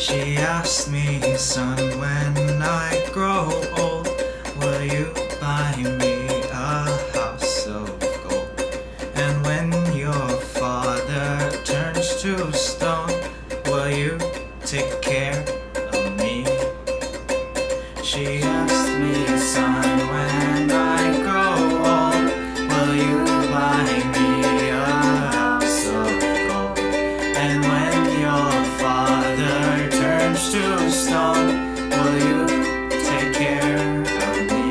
She asked me, son, when I grow old, will you buy me a house of gold? And when your father turns to stone, will you take care of me? She asked me, son, when I grow old, will you buy me a house of gold? And when your father turns to stone, will you take care of me?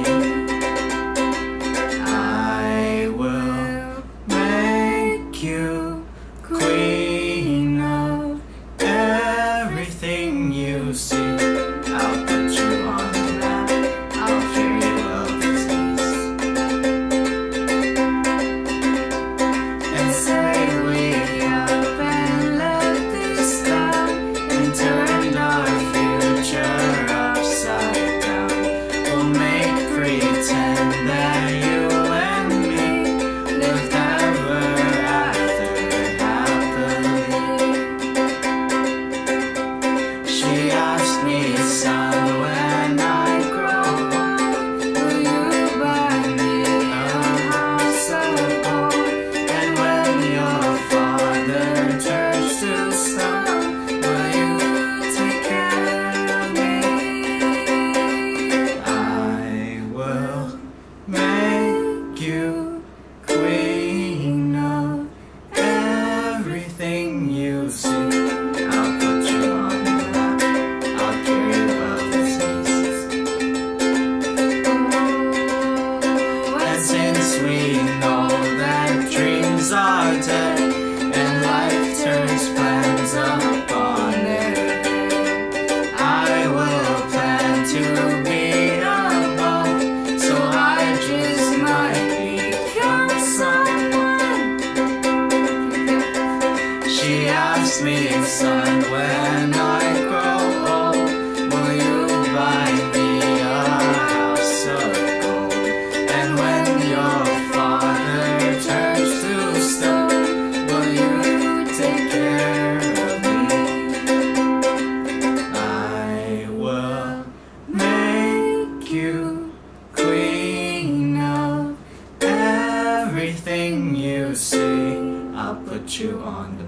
I will make you queen of everything you see. I'll put you on the map, I'll cure you of disease. And say we up and let this down, and turn our future upside down. We'll make pretend that you and me lived ever after happily. She asked me, son, when I grow old, will you buy me a house of gold? And when your father turns to stone, will you take care of me? I will make you queen of everything you see. I'll put you on the map, I'll cure you of disease. And since we know that dreams are dead and life turns plans upon it, I will plan to be alone, so I just might become someone. She asked me, son, when I grow old, will you buy me a house of gold? And when your father turns to stone, will you take care of me? I will make you queen of everything you see. I'll put you on the